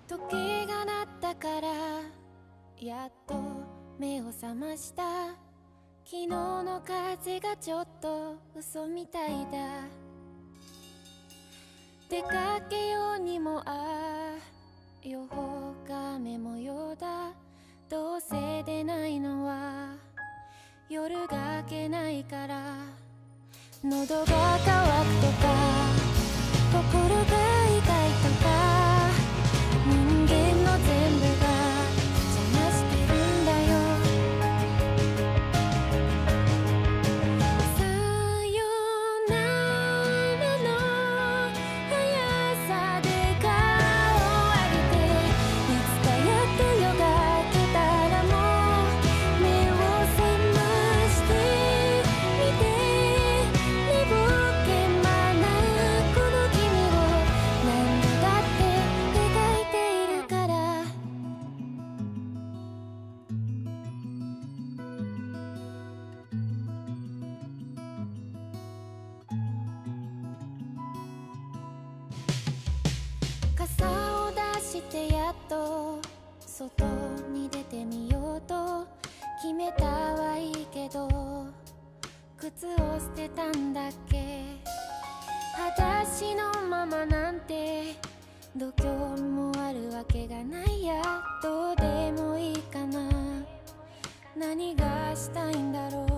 時計が鳴ったからやっと目を覚ました。昨日の風がちょっと嘘みたいだ。出かけようにも予報が雨模様だ。どうせ出ないのは夜が明けないから。喉が渇くとか心が痛いとか人間の全部が邪魔してるんだよ。さよならの速さで顔を上げて、いつかやっと夜が明けたらもう目を覚ましてみて。寝ぼけまなこの君を何度だって描いているから。傘を出してやっと外に出てみようと決めたはいいけど、靴を捨てたんだっけ。裸足のままなんて度胸もあるわけがないや。どうでもいいかな。何がしたいんだろう。